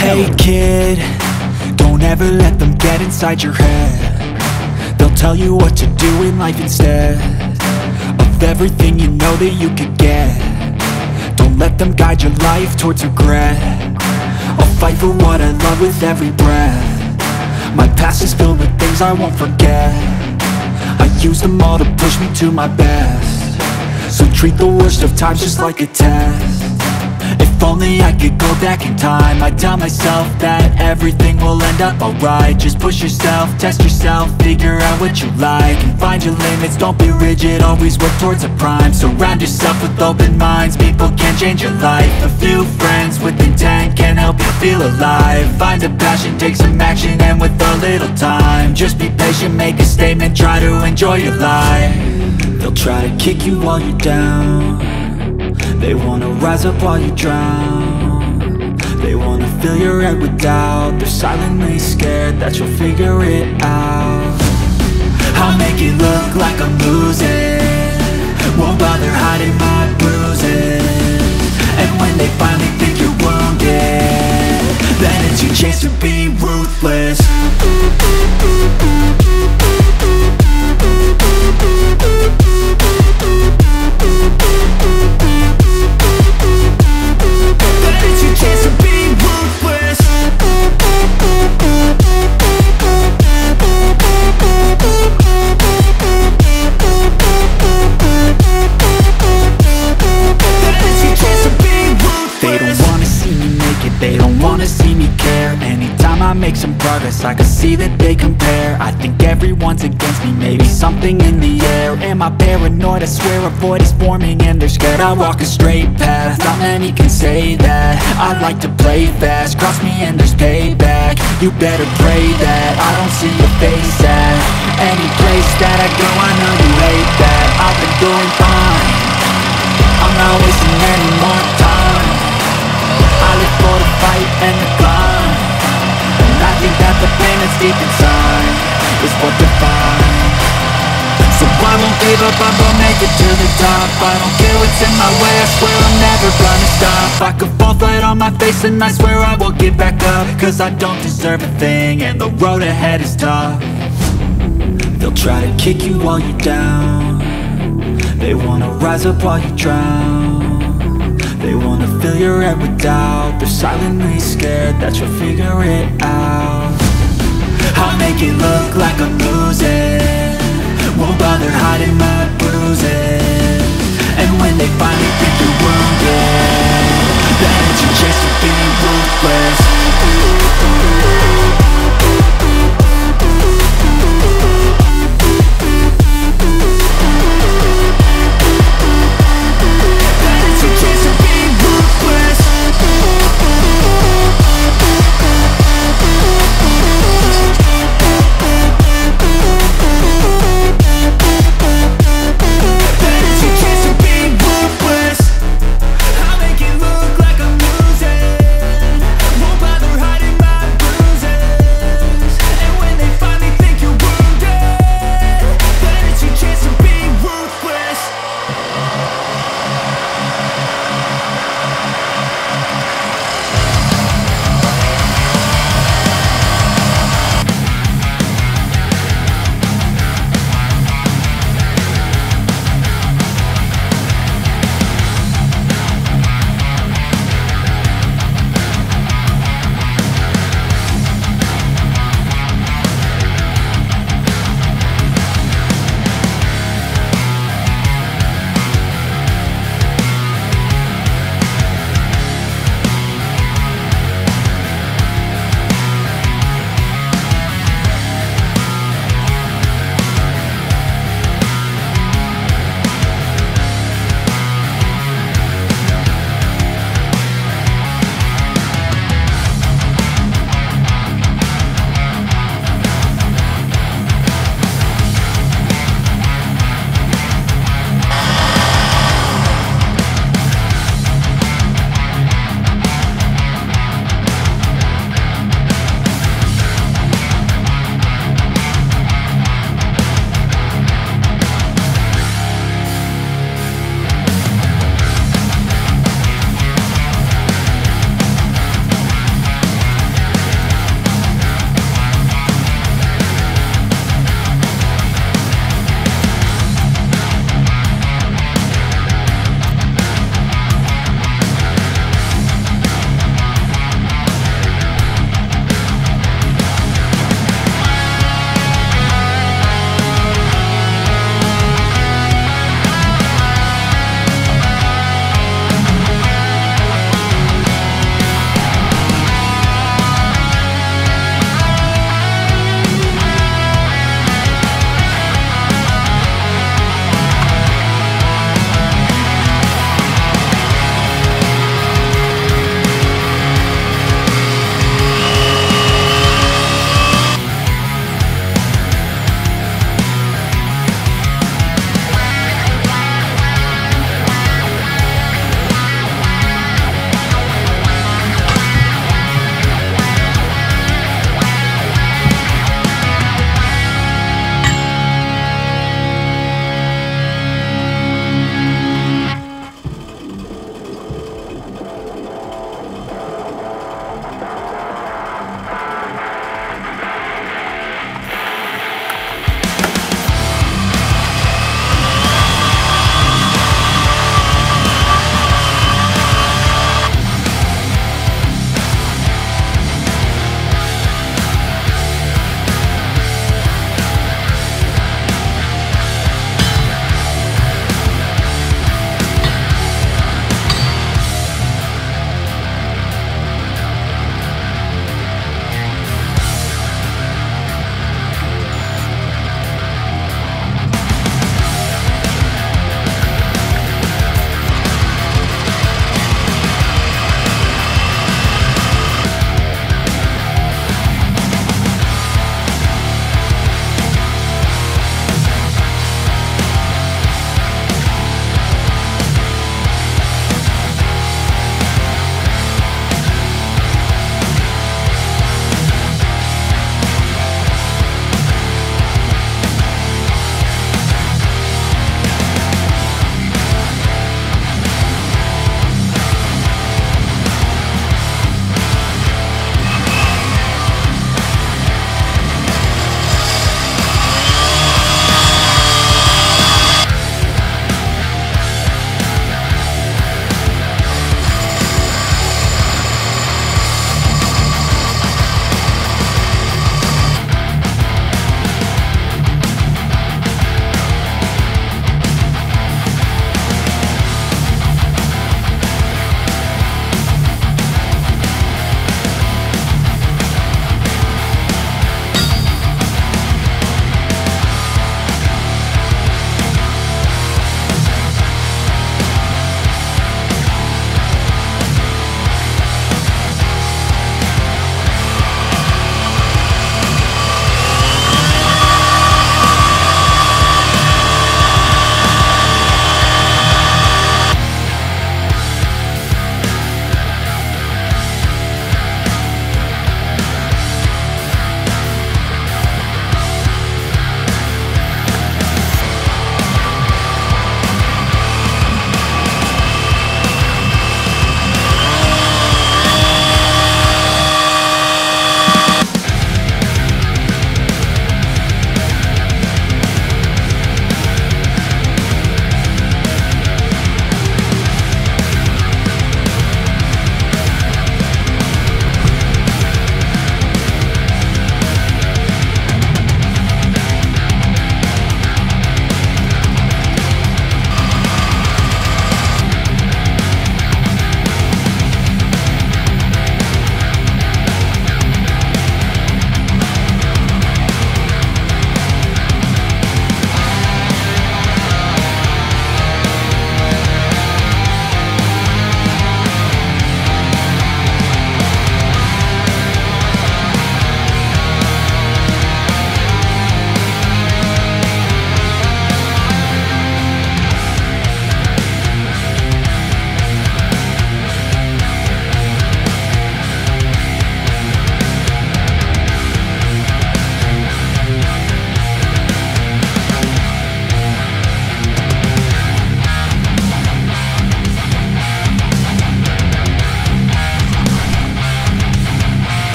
Hey kid, don't ever let them get inside your head. They'll tell you what to do in life instead of everything you know that you could get. Don't let them guide your life towards regret. I'll fight for what I love with every breath. My past is filled with things I won't forget. I use them all to push me to my best. So treat the worst of times just like a test. If only I could go back in time, I'd tell myself that everything will end up alright. Just push yourself, test yourself, figure out what you like, and find your limits, don't be rigid, always work towards a prime. Surround yourself with open minds, people can change your life. A few friends with intent can help you feel alive. Find a passion, take some action, and with a little time, just be patient, make a statement, try to enjoy your life. They'll try to kick you while you're down. They wanna rise up while you drown. They wanna fill your head with doubt. They're silently scared that you'll figure it out. I'll make it look like I'm losing, won't bother hiding my bruises. And when they finally think you're wounded, then it's your chance to be ruthless. They don't wanna see me care. Anytime I make some progress, I can see that they compare. I think everyone's against me, maybe something in the air. Am I paranoid? I swear a void is forming and they're scared I walk a straight path. Not many can say that. I like to play fast, cross me and there's payback. You better pray that I don't see your face at any place that I go. I know you hate that. I've been doing fine, I'm not wasting any more time. I live for the fight and the climb, and I think that the pain that's deep inside is what defines. So I won't give up, I'm gonna make it to the top. I don't care what's in my way, I swear I'm never gonna stop. I could fall flat on my face and I swear I will get back up, cause I don't deserve a thing and the road ahead is tough. They'll try to kick you while you're down. They wanna rise up while you drown. They wanna fill your head with doubt. They're silently scared that you'll figure it out. I'll make it look like I'm losing, won't bother hiding my bruises. And when they finally think you're wounded, then it's your chance to be ruthless.